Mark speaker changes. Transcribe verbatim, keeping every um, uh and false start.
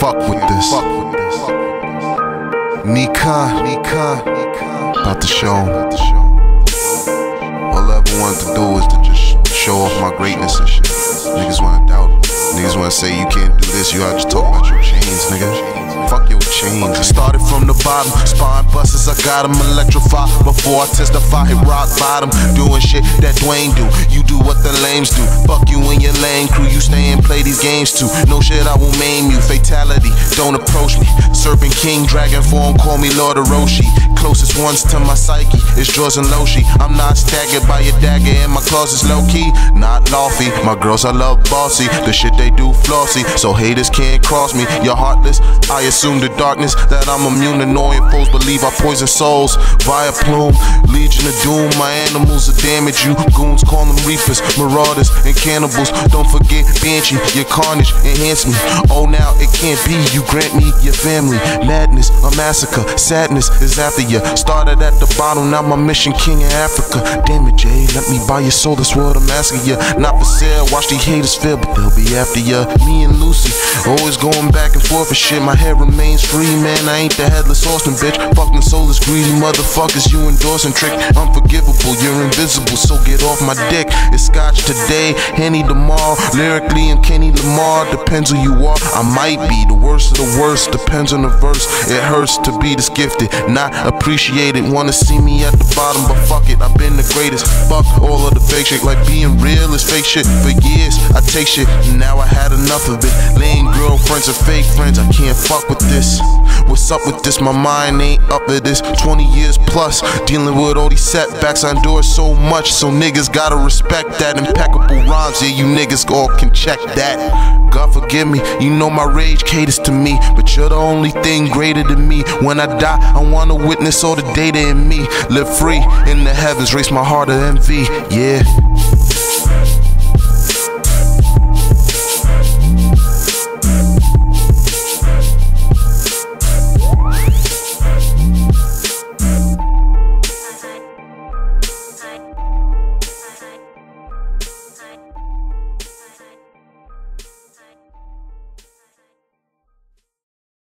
Speaker 1: fuck with this. Nika, Nika, about to show. All I ever wanted to do is to just show off my greatness and shit. Niggas wanna doubt. Niggas wanna say you can't do this. You gotta just talk about your chains, nigga. Fuck your chains. I started from the bottom, spine busters, I got them electrified. Before I testify, hit rock bottom, doing shit that Dwayne do. You do what the lames do. Fuck you and your lame crew, you stay and play these games too. No shit, I will maim you. Fatality, don't approach me. Serpent King, Dragon Form, call me Lord Orochi. Closest ones to my psyche is Jaws and Loshi. I'm not staggered by a dagger and my closet's low key, not lofty. My girls I love bossy, the shit they do flossy. So haters can't cross me, you're heartless. I assume the darkness that I'm immune. Annoying foes believe I poison souls via plume. Legion of doom, my animals will damage you. Goons call them reapers, marauders, and cannibals. Don't forget Banshee, your carnage enhance me. Oh now it can't be, you grant me your family. Madness, a massacre, sadness is after you. Started at the bottom, now my mission king in Africa. Damn it Jay, let me buy your soul, this world I'm asking you. Not for sale, watch these haters fail, but they'll be after you. Me and Lucy, always going back and forth and shit. My head remains free, man, I ain't the headless Austin, bitch. Fucking soulless, greedy motherfuckers, you endorsing trick. Unforgivable, you're invisible, so get off my dick. It's Scotch today, Henny tomorrow. Lyrically I'm Kenny Lamar, depends who you are. I might be the worst of the worst, depends on the verse. It hurts to be this gifted, not appreciated. Wanna see me at the bottom, but fuck it, I've been the greatest. Fuck all of the fake shit, like being real is fake shit. For years I take shit, now I had enough of it. Lame girlfriends and fake friends, I can't fuck with this. What's up with this? My mind ain't up to this. Twenty years plus, dealing with all these setbacks. I endure so much, so niggas gotta respect that. Impeccable rhymes, yeah, you niggas all can check that. God forgive me, you know my rage caters to me, but you're the only thing greater than me. When I die, I wanna witness all the data in me. Live free in the heavens, raise my heart of envy, yeah.